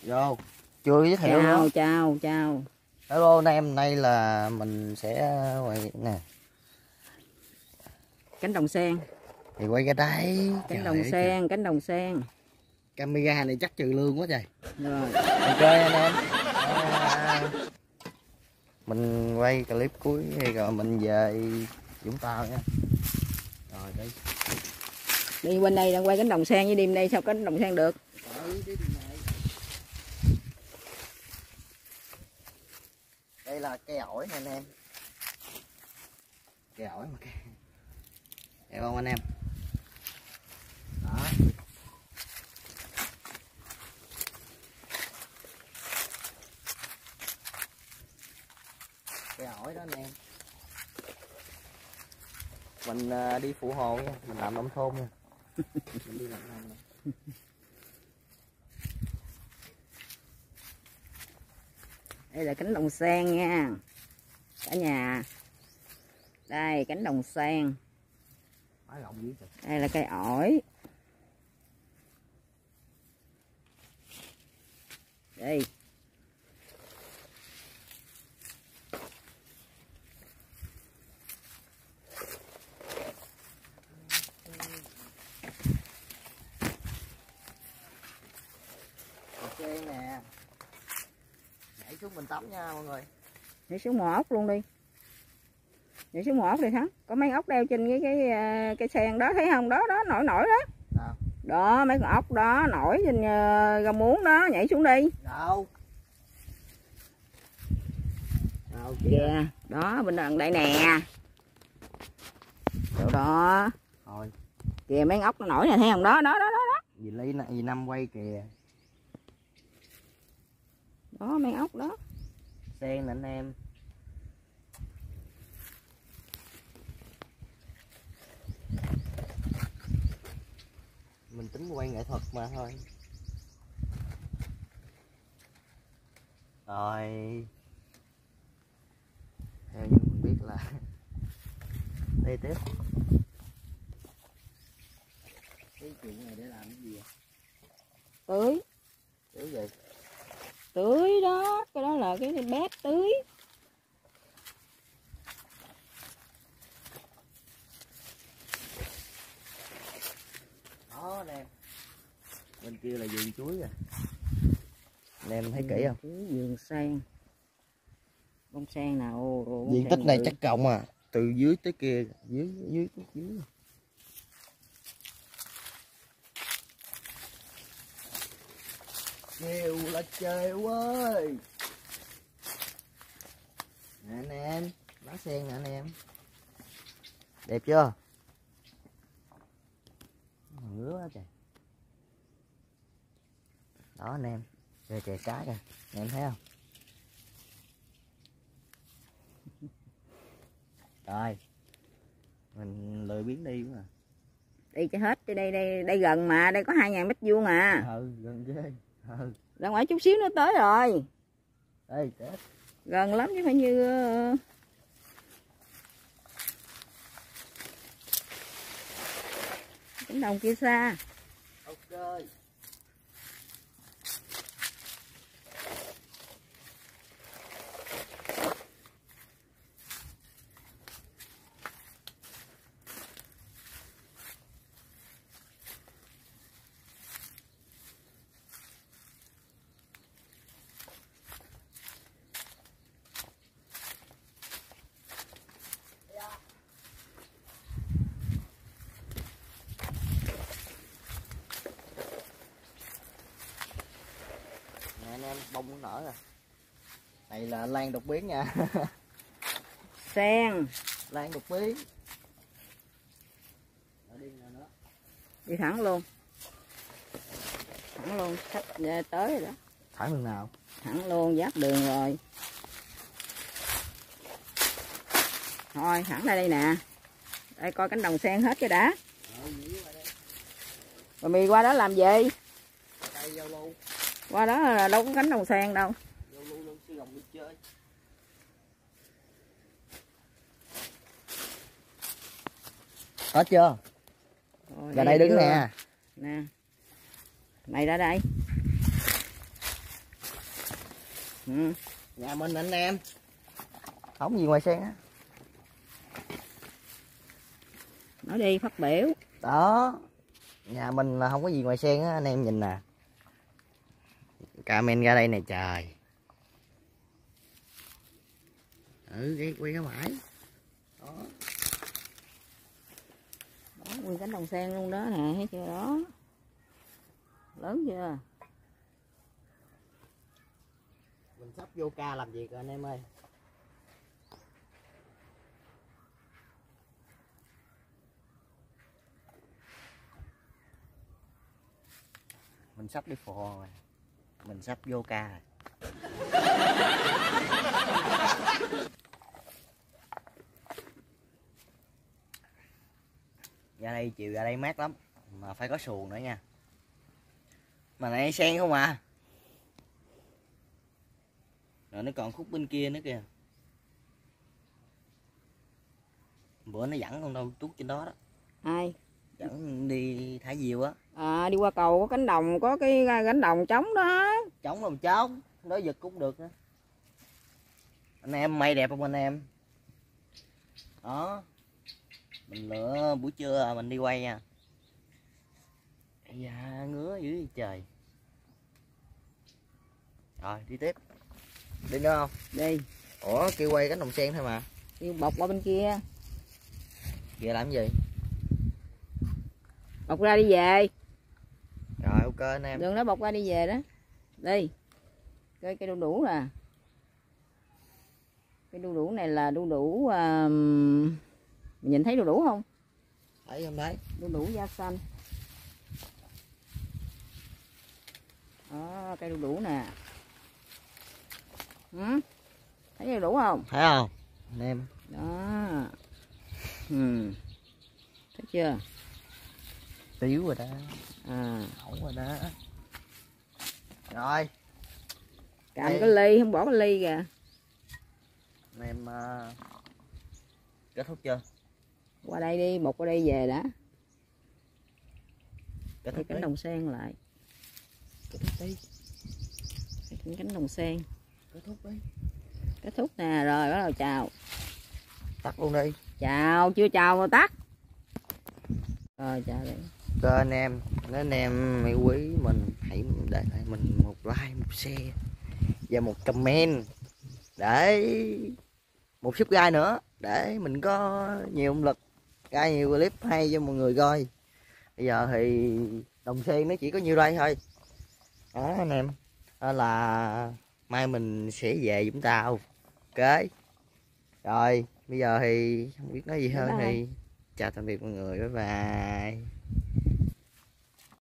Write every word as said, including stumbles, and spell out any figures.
Vô. Chưa giới thiệu Chào nữa. chào chào. Hello anh em, nay là mình sẽ quay nè. Cánh đồng sen. Thì quay ra đây. Cánh Trời đồng ơi, sen, trời. cánh đồng sen. Camera này chắc trừ lương quá trời. Rồi. Ok anh em. À, mình quay clip cuối rồi mình về Vũng Tàu nha. Rồi đi. Đi bên đây đang quay cánh đồng sen với đêm đây sao cánh đồng sen được? Đây là cây ổi nè anh em. Cây ổi mà cây. Thấy không anh em? Đó. Cây ổi đó anh em. Mình uh, đi phụ hồ nha, mình làm nông thôn nha. Mình đi làm nông này. Đây là cánh đồng sen nha cả nhà. Đây cánh đồng sen. Đây là cây ổi. Đây. Ok nè. Nhảy xuống mình tắm nha mọi người. Nhảy xuống mò ốc luôn đi. Nhảy xuống mò ốc đi Thắng. Có mấy ốc đeo trên cái cái cái sen đó thấy không? Đó đó nổi nổi đó. Đâu? Đó mấy con ốc đó nổi trên uh, rau muống đó, nhảy xuống đi. Đâu? Đâu Kìa, đó bên đằng đây nè. Chỗ đó. Thôi. Kìa mấy con ốc nó nổi nè thấy không? Đó đó đó đó. đó. Dì Ly dì Năm quay kìa. Đó mấy con ốc đó. Sen nè anh em. Mình tính quay nghệ thuật mà thôi. Rồi. Theo như mình biết là đây tiếp. Cái chuyện này để làm cái gì vậy? Tưới. Tưới gì? Tưới đó, cái đó là cái bét tưới. Đó anh em. Bên kia là vườn chuối à. Anh em thấy kỹ không? Vườn sen. Bông sen nào. Diện tích này chắc cộng à, từ dưới tới kia, dưới dưới dưới. dưới. Chiều là trời ơi. Nè anh em, lá sen nè anh em. Đẹp chưa? Ngứa quá trời. Đó anh em, chơi chè cá kìa, anh em thấy không? Rồi, mình lười biến đi quá à. Đi cho hết, đây đây đây gần mà, đây có hai ngàn mét vuông à. Ừ, gần ghê. Ừ. Ra ngoài chút xíu nữa tới rồi. Đây, chết. Gần lắm chứ phải như cánh đồng kia xa. Ok. Anh em bông cũng nở rồi. Này là lan đột biến nha. Sen. Lan đột biến. Đi thẳng luôn. Thẳng luôn, sắp tới rồi đó. Thẳng đường nào? Thẳng luôn, giáp đường rồi. Thôi, thẳng đây đây nè. Đây coi cánh đồng sen hết cái đã. Rồi mì qua đó làm gì? Qua đó là đâu có cánh đồng sen đâu. Hết chưa? Rồi, ra đây đứng chưa? nè. Nè. Mày ra đây. Ừ. Nhà mình anh em không gì ngoài sen á. Nói đi, phát biểu. Đó, nhà mình là không có gì ngoài sen á, anh em nhìn nè. Camen ra đây nè trời. Ừ, quay, quay cái bãi. Đó. Đó, nguyên cánh đồng sen luôn đó nè, thấy chưa đó. Lớn chưa? Mình sắp vô ca làm việc rồi anh em ơi. Mình sắp đi phò rồi. Mình sắp vô ca rồi. Ra đây chiều ra đây mát lắm. Mà phải có xuồng nữa nha. Mà này sen không à. Rồi nó còn khúc bên kia nữa kìa. Bữa nó dẫn con đâu tuốt trên đó đó. Ai? Dẫn đi thả diều á. À, đi qua cầu có cánh đồng, có cái cánh đồng trống đó. Trống làm trống, nói giật cũng được nữa. Anh em mây đẹp không anh em? Đó. Mình lựa buổi trưa mình đi quay nha. Dạ ngứa dữ vậy trời. Rồi đi tiếp. Đi nữa không? Đi. Ủa kêu quay cánh đồng sen thôi mà. Đi bọc qua bên kia. Kìa làm gì? Bọc ra đi về. Rồi ok anh em. Đừng nói bọc ra đi về đó. Đi. Cây cây đu đủ nè. Cây đu đủ này là đu đủ uh, mình nhìn thấy đu đủ không? Thấy không đấy? Đu đủ da xanh. Đó, cây đu đủ nè. Ừ? Thấy đu đủ không? Thấy không? Anh em. Đó. Ừ. Thấy chưa? Tiếu rồi đó. À, Ổn rồi đó. Rồi. cầm cái ly, không bỏ cái ly kìa. Anh em uh, kết thúc chưa? Qua đây đi, một qua đây về đã. Kết Cái thúc cánh đi. đồng sen lại. Kết thúc đi. Cái cánh đồng sen. Kết thúc đi. Kết thúc nè, rồi bắt đầu chào. Tắt luôn đi. Chào, chưa chào mà tắt. Rồi chào đi. Cho anh em, nếu anh em yêu quý mình hãy để lại mình một like, một share và một comment để một subscribe nữa để mình có nhiều động lực ra nhiều clip hay cho mọi người coi. Bây giờ thì đồng sen nó chỉ có nhiêu đây thôi đó anh em. Đó là mai mình sẽ về Vũng Tàu. Ok rồi bây giờ thì không biết nói gì hơn thì chào tạm biệt mọi người, bye bye.